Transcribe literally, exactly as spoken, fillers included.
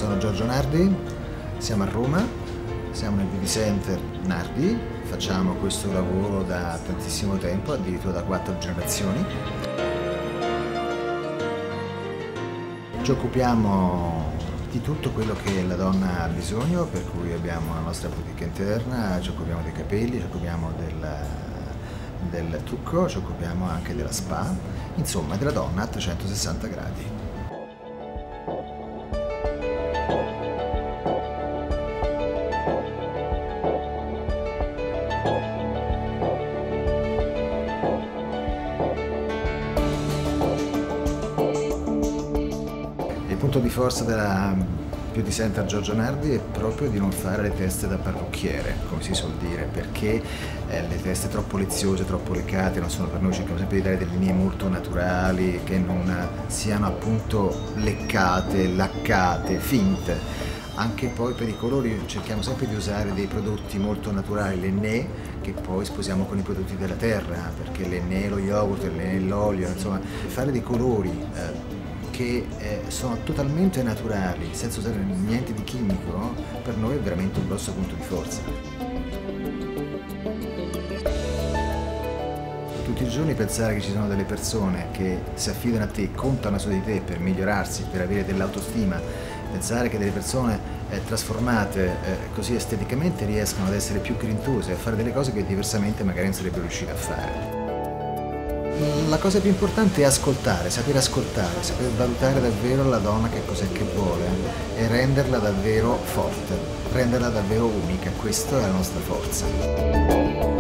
Sono Giorgio Nardi, siamo a Roma, siamo nel Beauty Center Nardi, facciamo questo lavoro da tantissimo tempo, addirittura da quattro generazioni. Ci occupiamo di tutto quello che la donna ha bisogno, per cui abbiamo la nostra boutique interna, ci occupiamo dei capelli, ci occupiamo del, del trucco, ci occupiamo anche della spa, insomma della donna a trecentosessanta gradi. Il punto di forza della Beauty Center Giorgio Nardi è proprio di non fare le teste da parrucchiere, come si suol dire, perché eh, le teste troppo leziose, troppo leccate non sono per noi, cerchiamo sempre di dare delle linee molto naturali, che non siano appunto leccate, laccate, finte. Anche poi per i colori cerchiamo sempre di usare dei prodotti molto naturali, l'Enné, che poi sposiamo con i prodotti della terra, perché l'Enné, lo yogurt, l'Enné, l'olio, insomma, fare dei colori eh, che eh, sono totalmente naturali, senza usare niente di chimico, per noi è veramente un grosso punto di forza. Tutti i giorni pensare che ci sono delle persone che si affidano a te, contano su di te per migliorarsi, per avere dell'autostima, pensare che delle persone eh, trasformate eh, così esteticamente riescano ad essere più grintose, a fare delle cose che diversamente magari non sarebbero riuscite a fare. La cosa più importante è ascoltare, sapere ascoltare, saper valutare davvero la donna che cos'è che vuole e renderla davvero forte, renderla davvero unica, questa è la nostra forza.